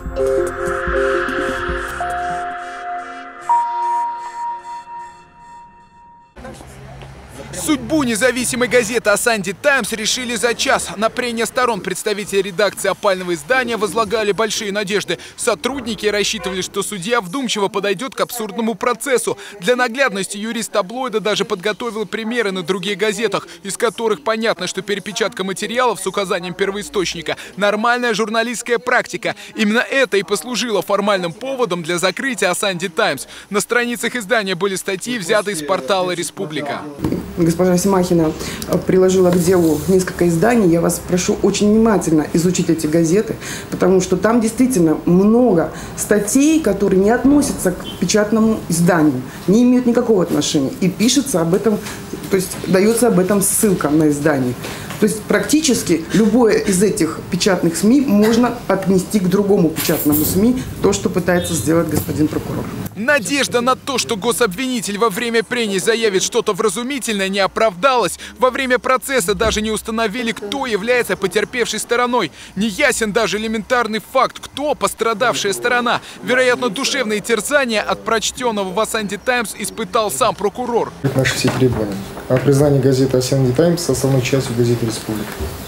Судьбу независимой газеты «Асанди Таймс» решили за час. На прения сторон представители редакции опального издания возлагали большие надежды. Сотрудники рассчитывали, что судья вдумчиво подойдет к абсурдному процессу. Для наглядности юрист таблоида даже подготовил примеры на других газетах, из которых понятно, что перепечатка материалов с указанием первоисточника – нормальная журналистская практика. Именно это и послужило формальным поводом для закрытия «Асанди Таймс». На страницах издания были статьи, взятые из портала «Республика». Госпожа Семахина приложила к делу несколько изданий. Я вас прошу очень внимательно изучить эти газеты, потому что там действительно много статей, которые не относятся к печатному изданию, не имеют никакого отношения. И пишется об этом, то есть дается об этом ссылка на издание. То есть практически любое из этих печатных СМИ можно отнести к другому печатному СМИ, то, что пытается сделать господин прокурор. Надежда на то, что гособвинитель во время прений заявит что-то вразумительное, не оправдалась. Во время процесса даже не установили, кто является потерпевшей стороной. Не ясен даже элементарный факт, кто пострадавшая сторона. Вероятно, душевные терзания от прочтенного в «Асанди Таймс» испытал сам прокурор. Наши все требования о признании газеты «Асанди Таймс» основной частью газеты «Республика».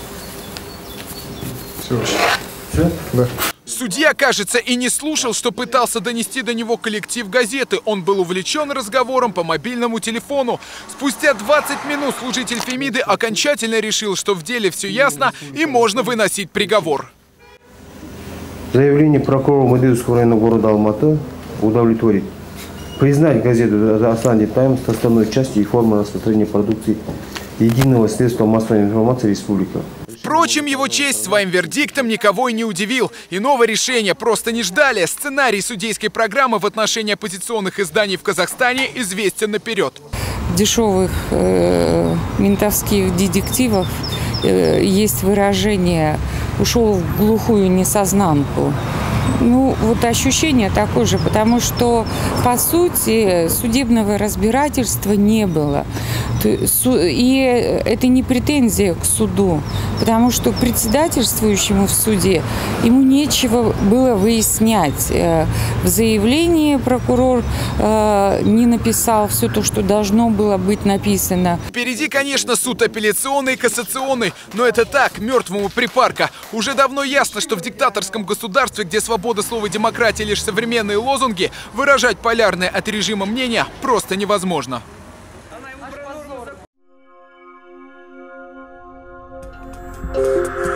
Все? Да. Судья, кажется, и не слушал, что пытался донести до него коллектив газеты. Он был увлечен разговором по мобильному телефону. Спустя 20 минут служитель Фемиды окончательно решил, что в деле все ясно и можно выносить приговор. Заявление прокурора Медведевского района города Алматы удовлетворить. Признать газету «Асанди Таймс» составной частью и формой распространения продукции единого средства массовой информации «Республика». Впрочем, его честь своим вердиктом никого и не удивил. Иного решения просто не ждали. Сценарий судейской программы в отношении оппозиционных изданий в Казахстане известен наперед. Дешевых ментовских детективов есть выражение «ушел в глухую несознанку». Ну, вот ощущение такое же, потому что, по сути, судебного разбирательства не было. И это не претензия к суду, потому что председательствующему в суде ему нечего было выяснять. В заявлении прокурор не написал все то, что должно было быть написано. Впереди, конечно, суд апелляционный и кассационный, но это так, мертвому припарка. Уже давно ясно, что в диктаторском государстве, где свобода слова и демократия лишь современные лозунги, выражать полярное от режима мнения просто невозможно. Thank you.